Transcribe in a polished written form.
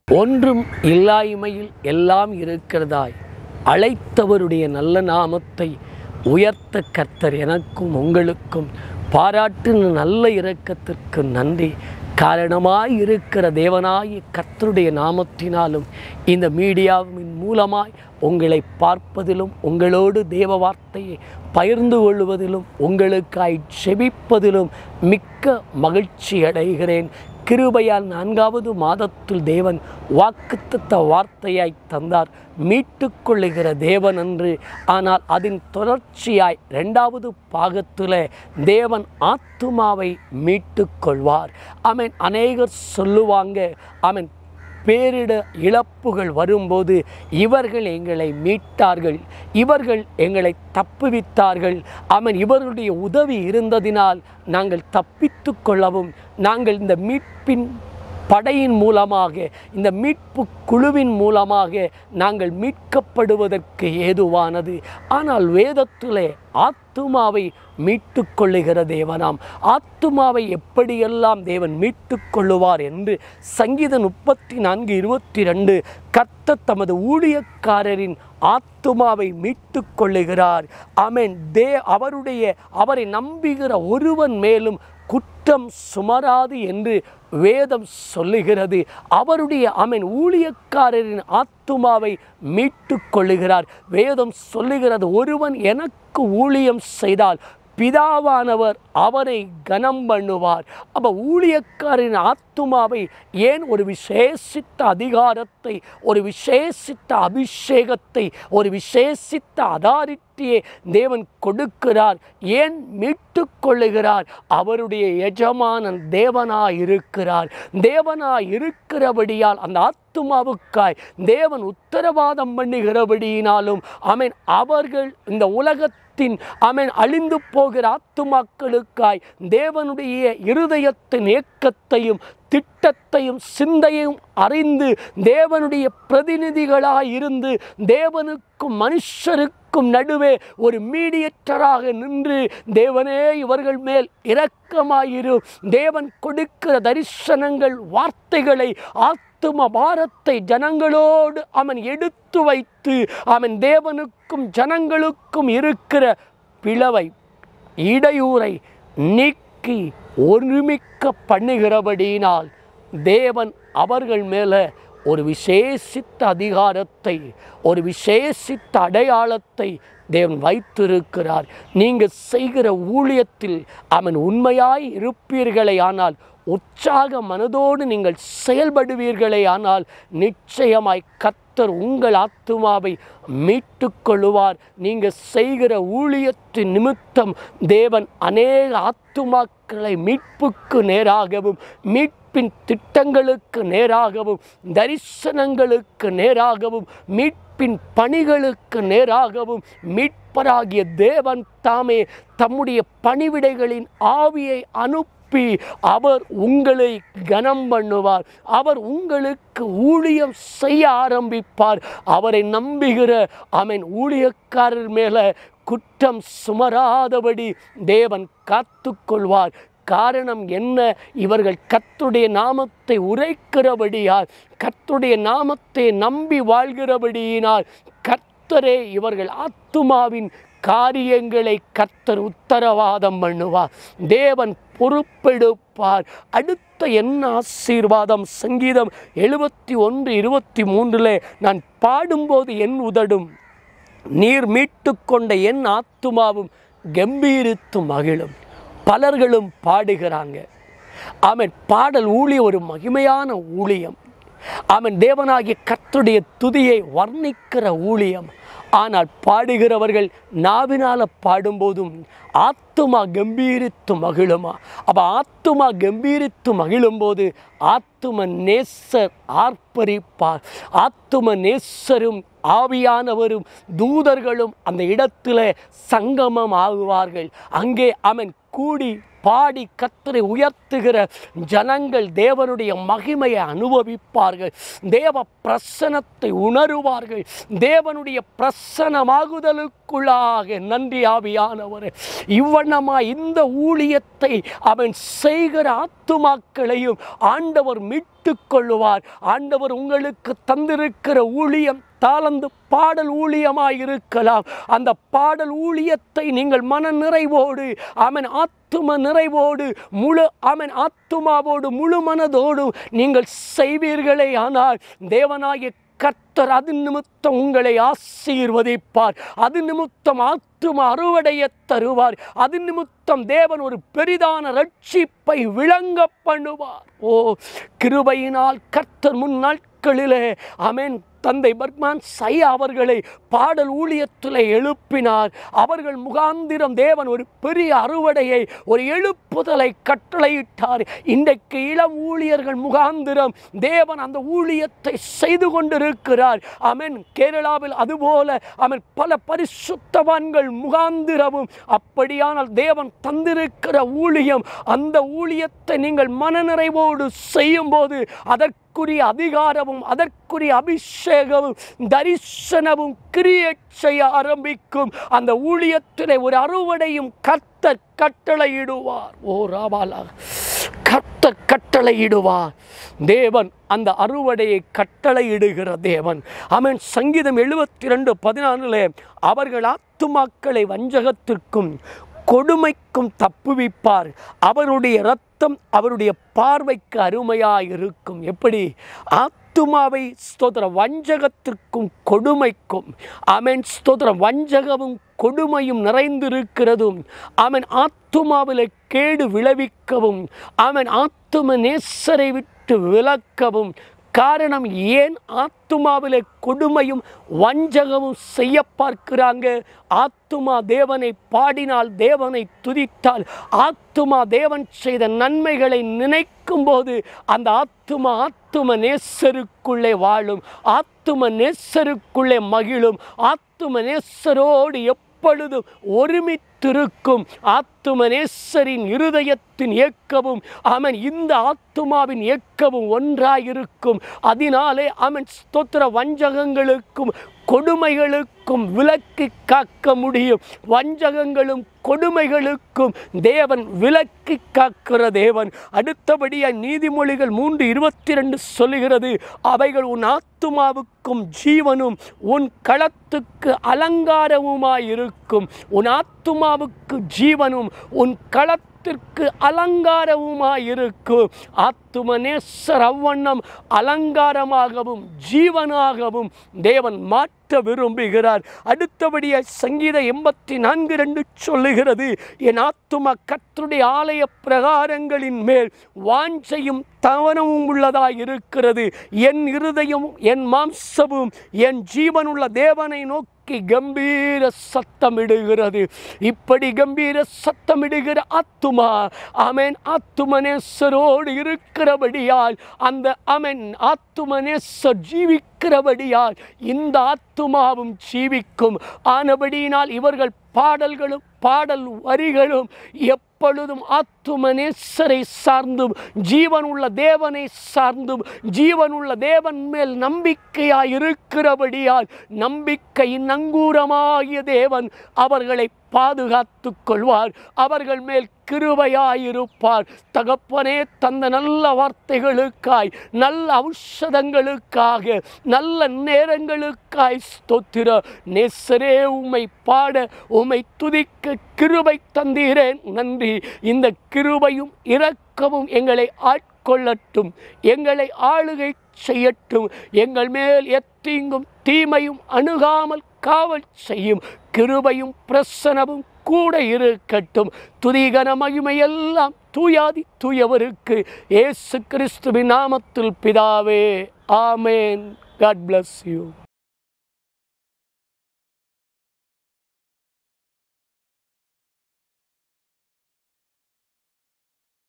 ஒன்றும் இல்லாய்மையில் எல்லாம் இருக்கிறதாய் அழைத்தவருடைய நல்ல நாமத்தை உயர்த்த கர்த்தர் எனக்கும் உங்களுக்கும் பாராட்டின நல்ல இரக்கத்திற்கு நன்றி. காரணமாய் இருக்கிற தேவனாய் கர்த்தருடைய நாமத்தினாலும் இந்த மீடியாவின் மூலமாய் உங்களை பார்ப்பதிலும் உங்களோடு தேவ வார்த்தையை பகிர்ந்து கொள்வதிலும் உங்களுக்காய் ஜெபிப்பதிலும் மிக்க மகிழ்ச்சி அடைகிறேன். கிருபையால் 4வது மாதத்தில் தேவன் வாக்குத்தத்த வார்த்தையாய் தந்தார். மீட்டுக்கொள்ளுகிற தேவன் என்று. ஆனால் அதன் தொடர்ச்சியாய் 2வது பாகத்தில் தேவன் ஆத்துமாவை மீட்டு கொள்வார். ஆமென். அநேகர் சொல்லுவாங்க, ஆமென், பேரிட இழப்புகள் வரும்போது இவர்கள் எங்களை மீட்டார்கள், இவர்கள் எங்களை தப்புவித்தார்கள், ஆமென், இவர்களுடைய உதவி இருந்ததினால் நாங்கள் தப்பித்து கொள்ளவும், நாங்கள் இந்த மீட்பின் படையின் மூலமாக, இந்த மீட்பு குழுவின் மூலமாக நாங்கள் மீட்கப்படுவதற்கு ஏதுவானது. ஆனால் வேதத்திலே ஆத்துமாவை மீட்டு கொள்ளுகிற தேவனாம். ஆத்துமாவை எப்படியெல்லாம் தேவன் மீட்டு கொள்ளுவார் என்று சங்கீதம் 34:22 கர்த்தர் தமது ஊழியக்காரரின் ஆத்துமாவை மீட்டு கொள்ளுகிறார். ஆமென். அவரை நம்புகிற ஒருவன் மேலும் குற்றம் சுமராது என்று வேதம் சொல்லுகிறது. அவருடைய ஊழியக்காரரின் ஆத்துமாவை மீட்டு கொள்ளுகிறார். வேதம் சொல்லுகிறது, ஒருவன் எனக்கு ஊழியம் செய்தால் பிதாவானவர் அவரை கனம் பண்ணுவார். அப்போ ஊழியக்காரின் ஆத்துமாவை ஏன் ஒரு விசேஷித்த அதிகாரத்தை, ஒரு விசேஷித்த அபிஷேகத்தை, ஒரு விசேஷித்த அதாரிட்டியை தேவன் கொடுக்கிறார்? ஏன் மீட்டு கொள்ளுகிறார்? அவருடைய எஜமானன் தேவனாய் இருக்கிறார். தேவனாய் இருக்கிறபடியால் அந்த ஆத்துமாவுக்காய் தேவன் உத்தரவாதம் பண்ணுகிறபடியினாலும் ஆமென், அவர்கள் இந்த உலகத்தின் ஆமென் அழிந்து போகிற ஆத்துமாக்களுக்காய் தேவனுடைய இருதயத்தின் ஏக்கத்தையும் திட்டத்தையும் சிந்தையும் அறிந்து தேவனுடைய பிரதிநிதிகளாய் இருந்து தேவனுக்கும் மனுஷருக்கும் நடுவே ஒரு மீடியேட்டராக நின்று, தேவனே இவர்கள் மேல் இரக்கமாயிரும், தேவன் கொடுக்கிற தரிசனங்கள் வார்த்தைகளை ஆத்தும பாரத்தை ஜனங்களோடு அவன் எடுத்து வைத்து அவன் தேவனுக்கும் ஜனங்களுக்கும் இருக்கிற பிளவை இடையூறை நீக்கி ஒருமிக்க பண்ணுகிறபடியினால் தேவன் அவர்கள் மேலே ஒரு விசேஷித்த அதிகாரத்தை, ஒரு விசேஷித்த அடையாளத்தை தேவன் வைத்திருக்கிறார். நீங்கள் செய்கிற ஊழியத்தில் அவன் உண்மையாய் இருப்பீர்களே ஆனால், உற்சாக மனதோடு நீங்கள் செயல்படுவீர்களே ஆனால், நிச்சயமாய் கர்த்தர் உங்கள் ஆத்துமாவை மீட்டு கொள்ளுவார். நீங்கள் செய்கிற ஊழியத்தின் நிமித்தம் தேவன் அநேக ஆத்துமாக்களை மீட்புக்கு நேராகவும், மீட்பின் திட்டங்களுக்கு நேராகவும், தரிசனங்களுக்கு நேராகவும், மீட்பின் பணிகளுக்கு நேராகவும் மீட்பராகிய தேவன் தாமே தம்முடைய பணிவிடைகளின் ஆவியை அனுப்பி அவர் உங்களை கனம் பண்ணுவார். அவர் உங்களுக்கு ஊழியம் செய்ய ஆரம்பிப்பார். அவரை நம்புகிற ஆமென் ஊழியக்காரர் மேலே குற்றம் சுமராதபடி தேவன் காத்து கொள்வார். காரணம் என்ன? இவர்கள் கர்த்தருடைய நாமத்தை உரைக்கிறபடியால், கர்த்தருடைய நாமத்தை நம்பி வாழ்கிறபடியினால் கர்த்தரே இவர்கள் ஆத்துமாவின் காரியங்களை கர்த்தர் உத்தரவாதம் பண்ணுவார். தேவன் பொறுப்பெடுப்பார். அடுத்த என்ன ஆசீர்வாதம்? சங்கீதம் 71:23 நான் பாடும்போது என் உதடும் நீர் மீட்டு கொண்ட என் ஆத்துமாவும் கம்பீரித்து மகிழும். பலர்களும் பாடுகிறாங்க. ஆமென். பாடல் ஊழியம் ஒரு மகிமையான ஊழியம். ஆமென். தேவனாகிய கர்த்தருடைய துதியை வர்ணிக்கிற ஊழியம். ஆனால் பாடுகிறவர்கள் நாவினால் பாடும்போதும் ஆத்துமா கம்பீரித்து மகிழுமா? அப்போ ஆத்துமா கம்பீரித்து மகிழும்போது ஆத்தும நேசர் ஆர்ப்பரிப்பார். ஆத்தும நேசரும் ஆவியானவரும் தூதர்களும் அந்த இடத்துல சங்கமம் ஆகுவார்கள். அங்கே அவன் கூடி பாடி கர்த்தரை உயர்த்துகிற ஜனங்கள் தேவனுடைய மகிமையை அனுபவிப்பார்கள். தேவ பிரசன்னத்தை உணருவார்கள். தேவனுடைய பிரசன்னமாகுதலுக்கு உங்களுக்குள்ளாக. நன்றி ஆவியானவரே. இவ்வண்ணமாய் இந்த ஊழியத்தை அவன் செய்கிற ஆத்துமாக்களையும் ஆண்டவர் மீட்டு கொள்ளுவார். ஆண்டவர் உங்களுக்கு தந்திருக்கிற ஊழியம் தாளந்து பாடல் ஊழியமாய் இருக்கலாம். அந்த பாடல் ஊழியத்தை நீங்கள் மன நிறைவோடு ஆத்தும நிறைவோடு ஆத்துமாவோடு முழு மனதோடு நீங்கள் செய்வீர்களே ஆனால் தேவனாகிய கர்த்தர் அது நிமித்தம் உங்களை ஆசீர்வதிப்பார். அது நிமித்தம் ஆத்தும அறுவடைய தருவார். அது நிமித்தம் தேவன் ஒரு பெரிதான ரட்சிப்பை விளங்க பண்ணுவார். கிருபையினால் கர்த்தர் முன்னாட்களிலே தந்தை பர்க்மான் சையா அவர்களை பாடல் ஊழியத்தில் எழுப்பினார். அவர்கள் முகாந்திரம் தேவன் ஒரு பெரிய அறுவடையை, ஒரு எழுப்புதலை கட்டளையிட்டார். இன்றைக்கு இளம் ஊழியர்கள் முகாந்திரம் தேவன் அந்த ஊழியத்தை செய்து கொண்டிருக்கிறார். கேரளாவில் அதுபோல பல பரிசுத்தவான்கள் முகாந்திரமும் அப்படியானால் தேவன் தந்திருக்கிற ஊழியம், அந்த ஊழியத்தை நீங்கள் மனநிறைவோடு செய்யும் போது அதற்குரிய அதிகாரமும் அதற்குரிய அபிஷேகமும் தரிசனமும் கிரியேட் செய்ய ஆரம்பிக்கும். அந்த ஊழியத்திலே ஒரு அறுவடையும் கர்த்தர் கட்டளையிடுவார். கர்த்தர் கட்டளையிடுவார். தேவன் அந்த அறுவடையை கட்டளையிடுகிற தேவன். சங்கீதம் 72:14 அவர்கள் ஆத்துமாக்களை வஞ்சகத்திற்கும் கொடுமைக்கும் தப்புவிப்பார். அவருடைய இரத்தம் அவருடைய பார்வைக்கு அருமையாயிருக்கும். எப்படி? ஆத்துமாவை ஸ்தோத்திரம் வஞ்சகத்திற்கும் கொடுமைக்கும் ஸ்தோத்திரம் வஞ்சகமும் கொடுமையும் நிறைந்திருக்கிறதும் ஆத்துமாவிலே கேடு விளைவிக்கவும் ஆத்தும நேசரை விட்டு விலக்கவும். காரணம் ஏன் ஆத்துமாவிலே கொடுமையும் வஞ்சகமும் செய்ய பார்க்கிறாங்க? ஆத்துமா தேவனை பாடினால், தேவனை துதித்தால், ஆத்துமா தேவன் செய்த நன்மைகளை நினைக்கும் போது அந்த ஆத்தும நேசருக்குள்ளே வாழும், ஆத்தும நேசருக்குள்ளே மகிழும், ஆத்தும நேசரோடு எப்பொழுதும் ஒருமித்திருக்கும். ஆத்தும நேசரின் இருதயத்தின் ஏக்கமும் இந்த ஆத்துமாவின் ஏக்கமும் ஒன்றாயிருக்கும். அதனாலே ஸ்தோத்திர வஞ்சகங்களுக்கும் கொடுமைகளுக்கும் விலக்கி காக்க முடியும். வஞ்சகங்களும் கொடுமைகளுக்கும் தேவன் விலக்கி காக்கிற தேவன். அடுத்தபடியாக நீதிமொழிகள் 3:22 சொல்லுகிறது, அவைகள் உன் ஆத்துமாவுக்கும் ஜீவனும் உன் களத்துக்கு அலங்காரமுமாயிருக்கும். உன் ஆத்துமாவுக்கு ஜீவனும் உன் களத்திற்கு அலங்காரமுமாயிருக்கும். ஆத்தும நேசர் அவ்வண்ணம் அலங்காரமாகவும் ஜீவனாகவும் தேவன் மாற்ற விரும்புகிறார். அடுத்தபடியாக சங்கீதம் 84:2 சொல்லுகிறது, என் ஆத்துமா கர்த்தருடைய ஆலய பிரகாரங்களின் மேல் வாஞ்சையும் தவனமும் உள்ளதாய் இருக்கிறது. என் இருதயமும் என் மாம்சமும் என் ஜீவனுள்ள தேவனை நோக்கி கம்பீர சத்தமிடுகிறது. இப்படி கம்பீர சத்தமிடுகிற ஆத்துமா ஆத்தும நேசரோடு இருக்கிறபடியால், அந்த ஆத்தும நேசர் ஜீவிக்கிறபடியால் இந்த ஆத்துமாவும் ஜீவிக்கும். ஆனபடியினால் இவர்கள் பாடல்களும் பாடல் வரிகளும் எப்பொழுதும் ஆத்தும நேசரை சார்ந்தும் ஜீவனுள்ள தேவனை சார்ந்தும் ஜீவனுள்ள தேவன் மேல் நம்பிக்கையாய் இருக்கிறபடியால் நம்பிக்கையின் நங்கூரமாகிய தேவன் அவர்களை பாதுகாத்து கொள்வார். அவர்கள் மேல் கிருபையாயிருப்பார். தகப்பனே, தந்த நல்ல வார்த்தைகளுக்காய், நல்ல ஔஷதங்களுக்காக, நல்ல நேரங்களுக்காய் ஸ்தோத்திர. நேசரே, உம்மை பாட, உம்மை துதிக்க கிருபை தந்தீரேன், நன்றி. இந்த கிருபையும் இரக்கமும் எங்களை ஆட்கொள்ளட்டும், எங்களை ஆளுகை செய்யட்டும். எங்கள் மேல் எத்தீங்கும் தீமையும் அணுகாமல் காவல் செய்யும். கிருபையும் பிரசனமும் கூட இருக்கட்டும். துதிகன மகிமையெல்லாம் தூயாதி தூயவருக்கு இயேசு கிறிஸ்துவின் நாமத்தில் பிதாவே, ஆமேன். God bless you.